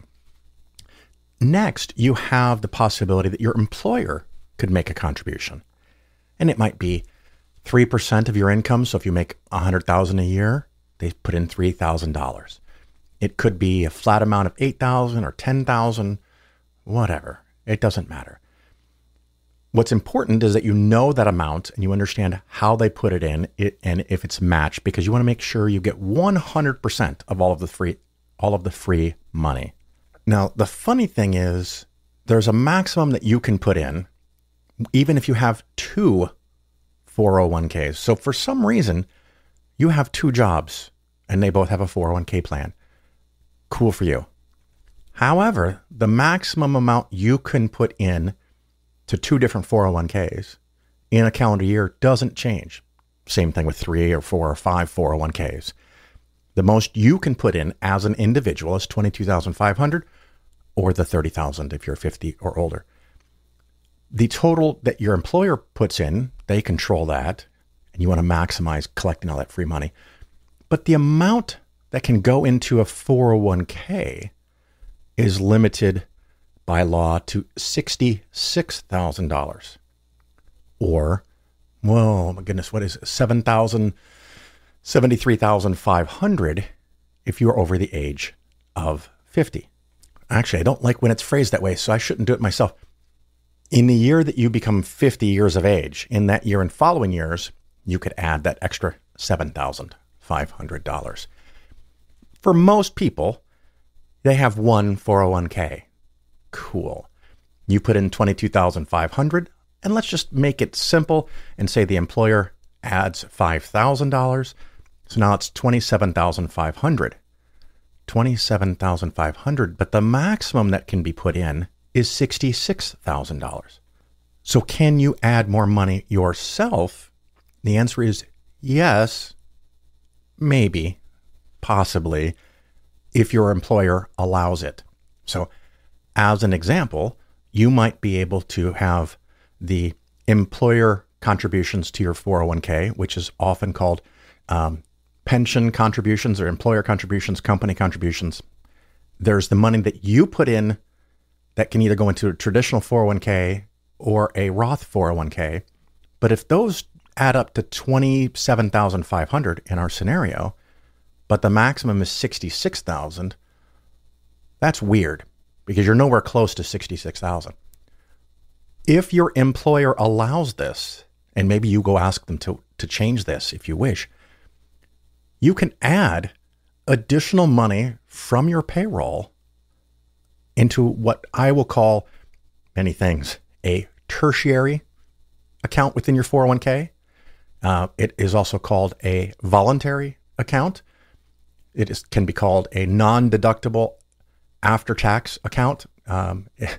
Next, you have the possibility that your employer could make a contribution. And it might be three percent of your income. So if you make one hundred thousand dollars a year, they put in three thousand dollars. It could be a flat amount of eight thousand dollars or ten thousand dollars, whatever. It doesn't matter. What's important is that you know that amount and you understand how they put it in it, and if it's matched, because you want to make sure you get one hundred percent of all of the free, all of the free money. Now, the funny thing is there's a maximum that you can put in, even if you have two four oh one k's. So for some reason, you have two jobs and they both have a four oh one k plan. Cool for you. However, the maximum amount you can put in to two different four oh one k's in a calendar year doesn't change. Same thing with three or four or five four oh one k's. The most you can put in as an individual is twenty-two thousand five hundred dollars or the thirty thousand dollars if you're fifty or older. The total that your employer puts in, they control that, and you want to maximize collecting all that free money. But the amount that can go into a four oh one k is limited by law to sixty-six thousand dollars. Or, well, my goodness, what is it? seven thousand, seventy-three thousand five hundred if you're over the age of fifty. Actually, I don't like when it's phrased that way, so I shouldn't do it myself. In the year that you become fifty years of age, in that year and following years, you could add that extra seven thousand five hundred dollars. For most people, they have one four oh one k. Cool. You put in twenty-two thousand five hundred dollars, and let's just make it simple and say the employer adds five thousand dollars. So now it's twenty-seven thousand five hundred dollars. twenty-seven thousand five hundred dollars, but the maximum that can be put in is sixty-six thousand dollars. So can you add more money yourself? The answer is yes, maybe, possibly, if your employer allows it. So as an example, you might be able to have the employer contributions to your four oh one k, which is often called um, pension contributions or employer contributions, company contributions. There's the money that you put in that can either go into a traditional four oh one k or a Roth four oh one k. But if those add up to twenty-seven thousand five hundred dollars in our scenario, but the maximum is sixty-six thousand dollars, that's weird because you're nowhere close to sixty-six thousand dollars. If your employer allows this, and maybe you go ask them to, to change this if you wish, you can add additional money from your payroll into what I will call many things, a tertiary account within your four oh one k. Uh, it is also called a voluntary account. It is, can be called a non-deductible after-tax account. Um, if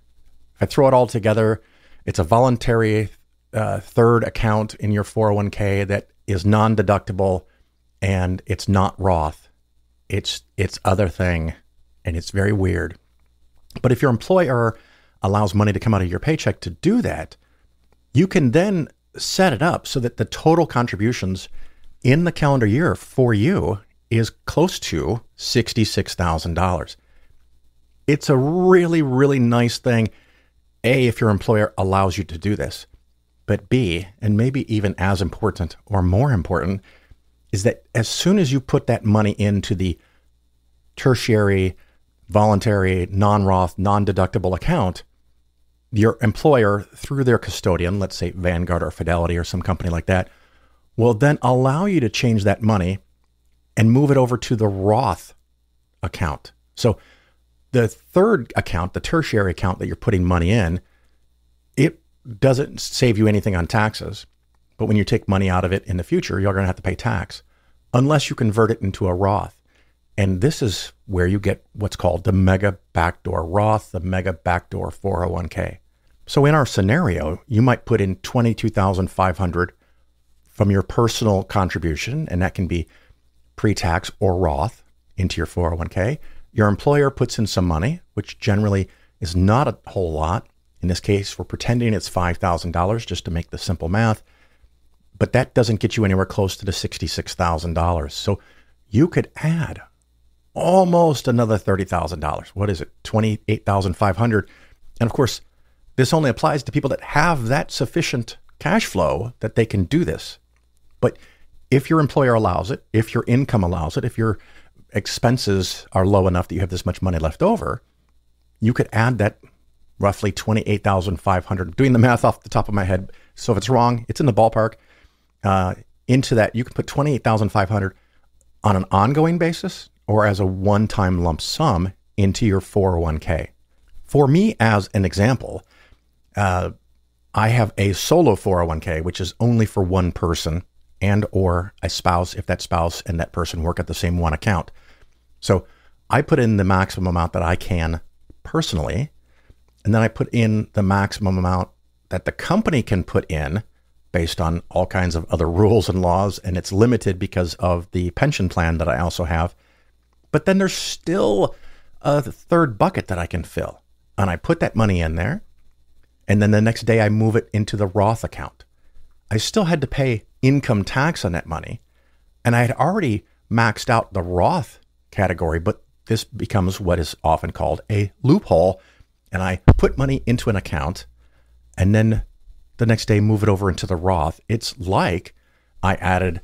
I throw it all together, it's a voluntary uh, third account in your four oh one k that is non-deductible, and it's not Roth. It's it's other thing, and it's very weird. But if your employer allows money to come out of your paycheck to do that, you can then set it up so that the total contributions in the calendar year for you is close to sixty-six thousand dollars. It's a really, really nice thing, A, if your employer allows you to do this, but B, and maybe even as important or more important, is that as soon as you put that money into the tertiary, voluntary, non-Roth, non-deductible account, your employer, through their custodian, let's say Vanguard or Fidelity or some company like that, will then allow you to change that money and move it over to the Roth account. So the third account, the tertiary account that you're putting money in, it doesn't save you anything on taxes. But when you take money out of it in the future, you're going to have to pay tax unless you convert it into a Roth. And this is where you get what's called the mega backdoor Roth, the mega backdoor four oh one k. So in our scenario, you might put in twenty-two thousand five hundred dollars from your personal contribution, and that can be pre-tax or Roth, into your four oh one k. Your employer puts in some money, which generally is not a whole lot. In this case, we're pretending it's five thousand dollars just to make the simple math. But that doesn't get you anywhere close to the sixty-six thousand dollars. So you could add almost another thirty thousand dollars. What is it? twenty-eight thousand five hundred dollars. And of course, this only applies to people that have that sufficient cash flow that they can do this. But if your employer allows it, if your income allows it, if your expenses are low enough that you have this much money left over, you could add that roughly twenty-eight thousand five hundred. I'm doing the math off the top of my head. So if it's wrong, it's in the ballpark. Uh, into that, you can put twenty-eight thousand five hundred on an ongoing basis or as a one-time lump sum into your four oh one k. For me, as an example, uh, I have a solo four oh one k, which is only for one person and or a spouse, if that spouse and that person work at the same one account. So I put in the maximum amount that I can personally, and then I put in the maximum amount that the company can put in based on all kinds of other rules and laws, and it's limited because of the pension plan that I also have. But then there's still a third bucket that I can fill, and I put that money in there, and then the next day I move it into the Roth account. I still had to pay income tax on that money, and I had already maxed out the Roth category, but this becomes what is often called a loophole, and I put money into an account and then the next day move it over into the Roth. It's like I added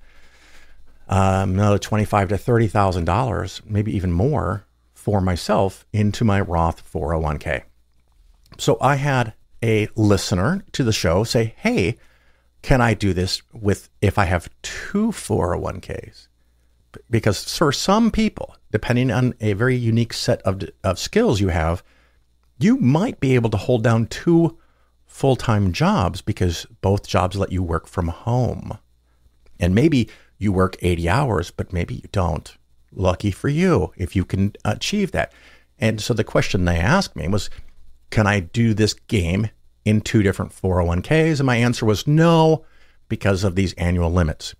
um, another twenty-five to thirty thousand dollars, maybe even more, for myself into my Roth four oh one k. So I had a listener to the show say, "Hey, can I do this with if I have two four oh one k's?" Because for some people, depending on a very unique set of of skills you have, you might be able to hold down two full-time jobs because both jobs let you work from home. And maybe you work eighty hours, but maybe you don't. Lucky for you if you can achieve that. And so the question they asked me was, can I do this game in two different four oh one k's? And my answer was no, because of these annual limits.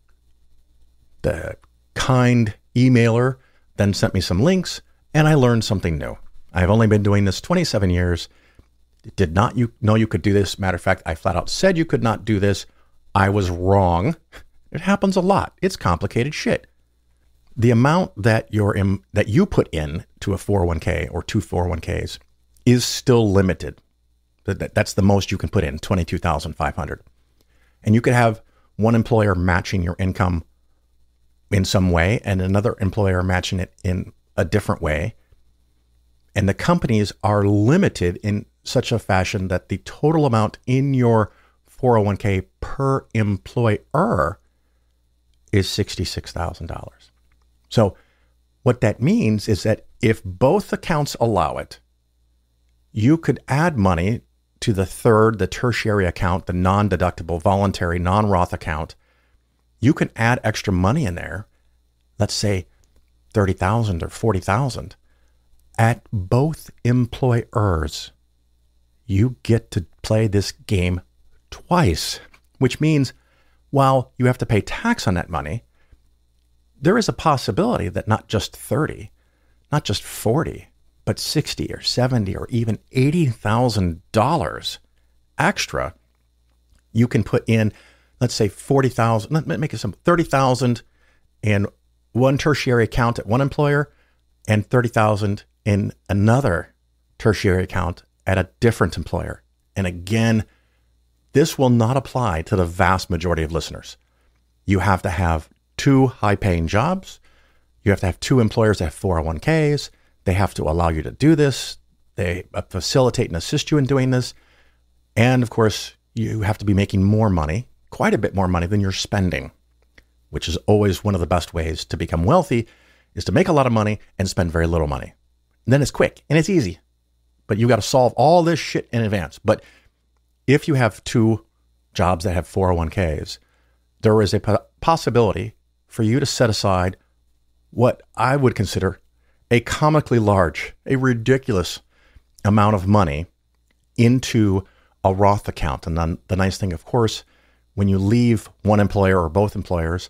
The kind emailer then sent me some links, and I learned something new. I've only been doing this twenty-seven years. Did not you know you could do this? Matter of fact, I flat out said you could not do this. I was wrong. It happens a lot. It's complicated shit. The amount that you're in, that you put in to a four oh one k or two four oh one k's is still limited. That, that's the most you can put in, twenty-two thousand five hundred. And you could have one employer matching your income in some way and another employer matching it in a different way. And the companies are limited in such a fashion that the total amount in your four oh one k per employer is sixty-six thousand dollars. So what that means is that if both accounts allow it, you could add money to the third, the tertiary account, the non-deductible, voluntary, non-Roth account. You can add extra money in there, let's say thirty thousand dollars or forty thousand dollars, at both employers. You get to play this game twice, which means while you have to pay tax on that money, there is a possibility that not just thirty, not just forty, but sixty or seventy or even eighty thousand dollars extra you can put in, let's say forty thousand, let me make it simple, thirty thousand in one tertiary account at one employer and thirty thousand in another tertiary account at a different employer. And again, this will not apply to the vast majority of listeners. You have to have two high-paying jobs. You have to have two employers that have four oh one k's. They have to allow you to do this. They facilitate and assist you in doing this. And of course, you have to be making more money, quite a bit more money than you're spending, which is always one of the best ways to become wealthy, is to make a lot of money and spend very little money. And then it's quick and it's easy, but you got to solve all this shit in advance. But if you have two jobs that have four oh one k's, there is a possibility for you to set aside what I would consider a comically large, a ridiculous amount of money into a Roth account. And then the nice thing, of course, when you leave one employer or both employers,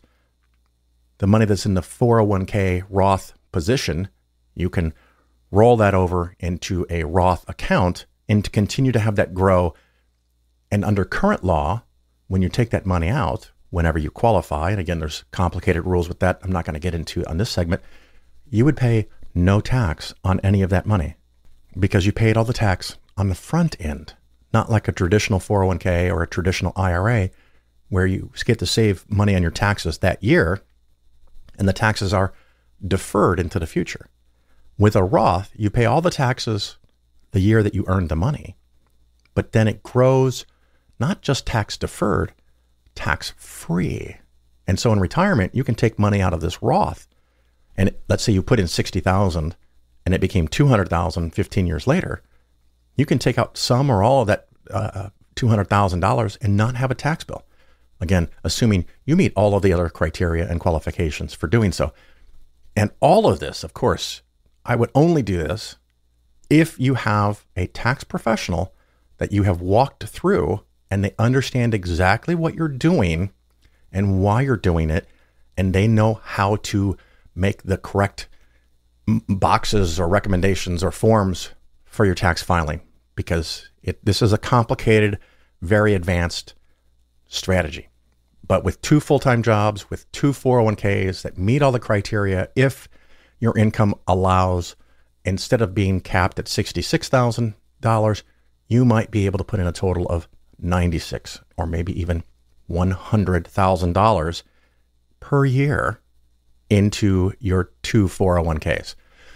the money that's in the four oh one k Roth position, you can roll that over into a Roth account and to continue to have that grow. And under current law, when you take that money out, whenever you qualify, and again, there's complicated rules with that I'm not going to get into on this segment, you would pay no tax on any of that money because you paid all the tax on the front end, not like a traditional four oh one k or a traditional I R A where you get to save money on your taxes that year and the taxes are deferred into the future. With a Roth, you pay all the taxes the year that you earned the money, but then it grows not just tax deferred, tax free. And so in retirement, you can take money out of this Roth. And it, let's say you put in sixty thousand and it became two hundred thousand fifteen years later. You can take out some or all of that uh, two hundred thousand dollars and not have a tax bill. Again, assuming you meet all of the other criteria and qualifications for doing so. And all of this, of course, I would only do this if you have a tax professional that you have walked through and they understand exactly what you're doing and why you're doing it, and they know how to make the correct m- boxes or recommendations or forms for your tax filing, because it, this is a complicated, very advanced strategy. But with two full-time jobs, with two four oh one k's that meet all the criteria, if your income allows, instead of being capped at sixty-six thousand dollars, you might be able to put in a total of ninety-six or maybe even one hundred thousand dollars per year into your two four oh one k's.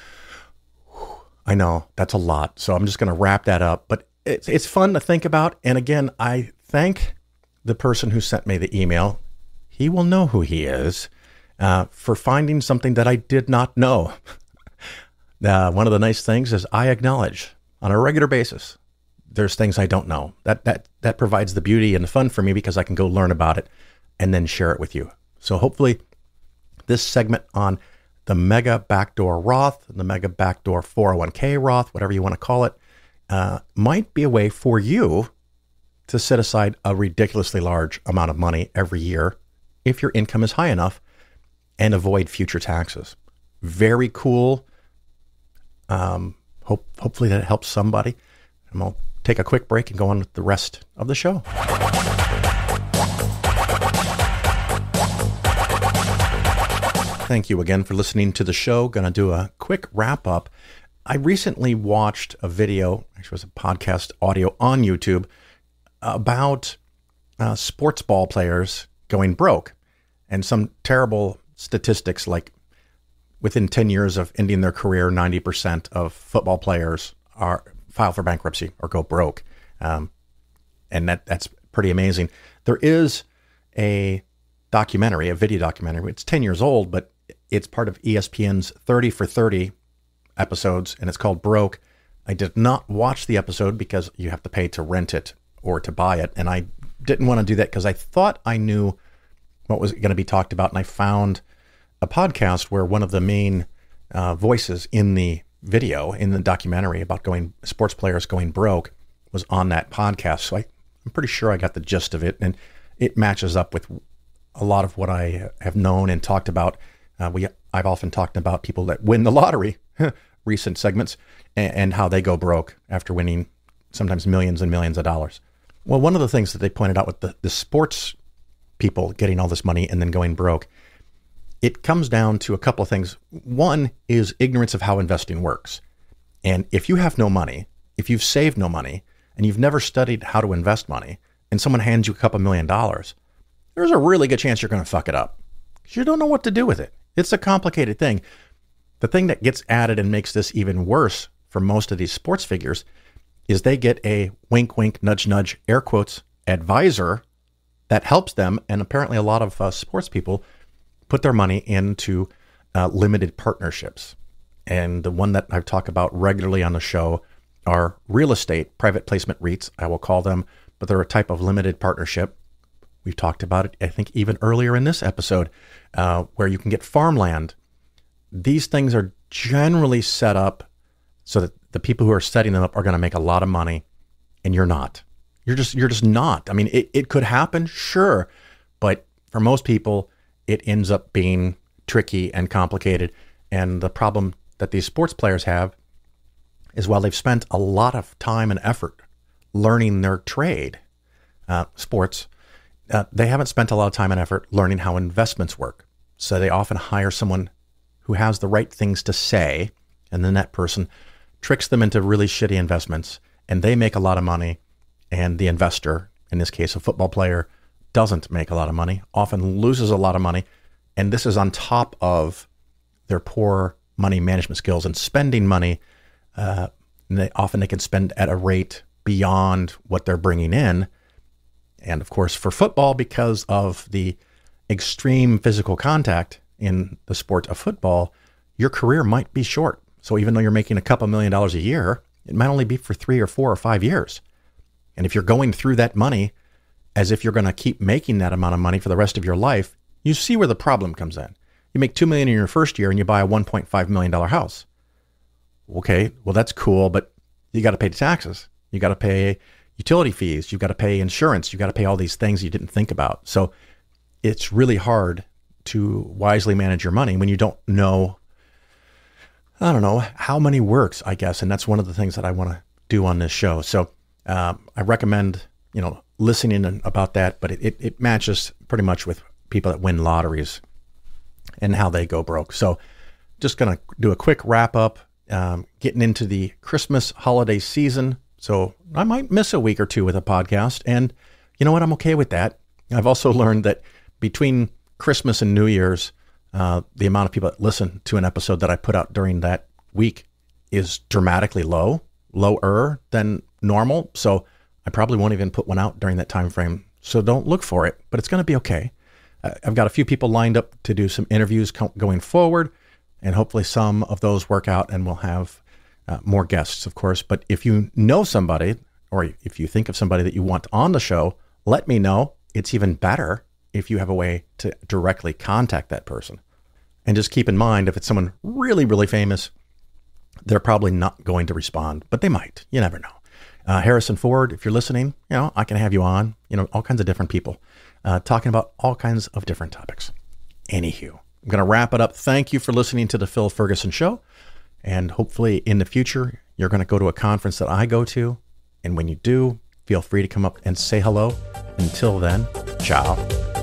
I know that's a lot, so I'm just going to wrap that up. But it's it's fun to think about. And again, I thank the person who sent me the email. He will know who he is uh, for finding something that I did not know. uh, one of the nice things is I acknowledge on a regular basis there's things I don't know. That that that provides the beauty and the fun for me, because I can go learn about it and then share it with you. So hopefully this segment on the mega backdoor Roth, the mega backdoor four oh one k Roth, whatever you want to call it, uh, might be a way for you to set aside a ridiculously large amount of money every year if your income is high enough and avoid future taxes. Very cool. Um, hope hopefully that helps somebody. And I'll take a quick break and go on with the rest of the show. Thank you again for listening to the show. Going to do a quick wrap up. I recently watched a video, actually it was a podcast audio on YouTube, about uh, sports ball players going broke, and some terrible statistics like within ten years of ending their career, ninety percent of football players are file for bankruptcy or go broke. Um, and that that's pretty amazing. There is a documentary, a video documentary. It's ten years old, but it's part of E S P N's thirty for thirty episodes, and it's called Broke. I did not watch the episode because you have to pay to rent it or to buy it. And I didn't want to do that because I thought I knew what was going to be talked about. And I found a podcast where one of the main uh, voices in the video, in the documentary about going sports players going broke, was on that podcast. So I, I'm pretty sure I got the gist of it. And it matches up with a lot of what I have known and talked about. Uh, we I've often talked about people that win the lottery, recent segments, and, and how they go broke after winning sometimes millions and millions of dollars. Well, one of the things that they pointed out with the, the sports people getting all this money and then going broke, it comes down to a couple of things. One is ignorance of how investing works. And if you have no money, if you've saved no money, and you've never studied how to invest money, and someone hands you a couple million dollars, there's a really good chance you're going to fuck it up because you don't know what to do with it. It's a complicated thing. The thing that gets added and makes this even worse for most of these sports figures is they get a wink, wink, nudge, nudge, air quotes, advisor that helps them. And apparently a lot of uh, sports people put their money into uh, limited partnerships. And the one that I've talked about regularly on the show are real estate, private placement REITs, I will call them, but they're a type of limited partnership. We've talked about it, I think, even earlier in this episode, uh, where you can get farmland. These things are generally set up so that the people who are setting them up are going to make a lot of money, and you're not. You're just you're just not. I mean, it, it could happen, sure, but for most people, it ends up being tricky and complicated. And the problem that these sports players have is while they've spent a lot of time and effort learning their trade, uh, sports, uh, they haven't spent a lot of time and effort learning how investments work. So they often hire someone who has the right things to say, and then that person tricks them into really shitty investments, and they make a lot of money, and the investor, in this case a football player, doesn't make a lot of money, often loses a lot of money, and this is on top of their poor money management skills and spending money uh, And they often they can spend at a rate beyond what they're bringing in. And of course, for football, because of the extreme physical contact in the sport of football, your career might be short. So even though you're making a couple million dollars a year, it might only be for three or four or five years. And if you're going through that money as if you're going to keep making that amount of money for the rest of your life, you see where the problem comes in. You make two million dollars in your first year and you buy a one point five million dollars house. Okay, well, that's cool, but you got to pay the taxes. You got to pay utility fees. You've got to pay insurance. You've got to pay all these things you didn't think about. So it's really hard to wisely manage your money when you don't know, I don't know, how money works, I guess. And that's one of the things that I want to do on this show. So um, I recommend, you know, listening about that, but it, it, it matches pretty much with people that win lotteries and how they go broke. So just going to do a quick wrap up, um, getting into the Christmas holiday season. So I might miss a week or two with a podcast. And you know what? I'm okay with that. I've also learned that between Christmas and New Year's, uh, the amount of people that listen to an episode that I put out during that week is dramatically low, lower than normal. So I probably won't even put one out during that time frame. So don't look for it, but it's going to be okay. I've got a few people lined up to do some interviews co- going forward, and hopefully some of those work out and we'll have uh, more guests, of course. But if you know somebody, or if you think of somebody that you want on the show, let me know. It's even better if you have a way to directly contact that person. And just keep in mind, if it's someone really, really famous, they're probably not going to respond, but they might. You never know. Uh, Harrison Ford, if you're listening, you know, I can have you on, you know, all kinds of different people uh, talking about all kinds of different topics. Anywho, I'm going to wrap it up. Thank you for listening to the Phil Ferguson Show. And hopefully in the future, you're going to go to a conference that I go to. And when you do, feel free to come up and say hello. Until then, ciao.